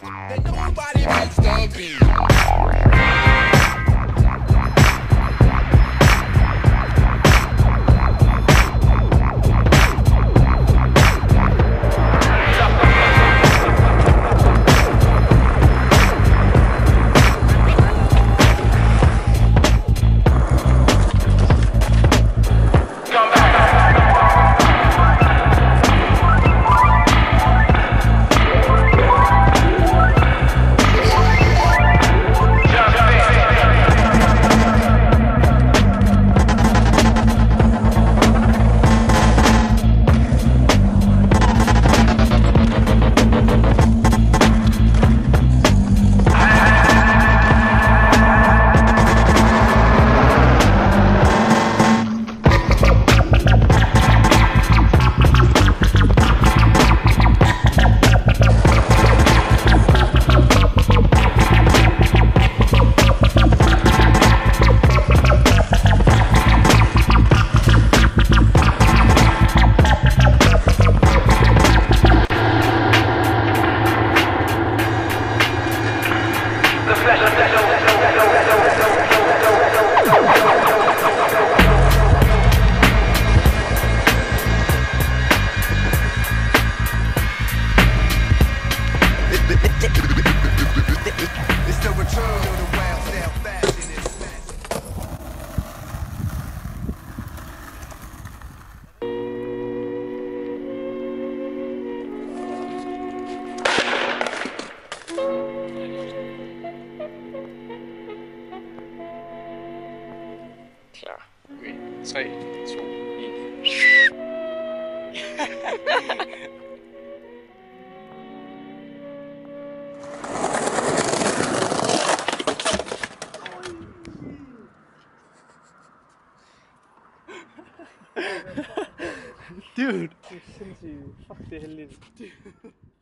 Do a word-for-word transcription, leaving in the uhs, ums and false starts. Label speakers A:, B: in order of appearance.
A: Then nobody makes the beat. It's the return of the wild style fashion.
B: Klar. Okay. tre, to, et.
C: Dude, det er sindssygt. Fuck, det er heldigt.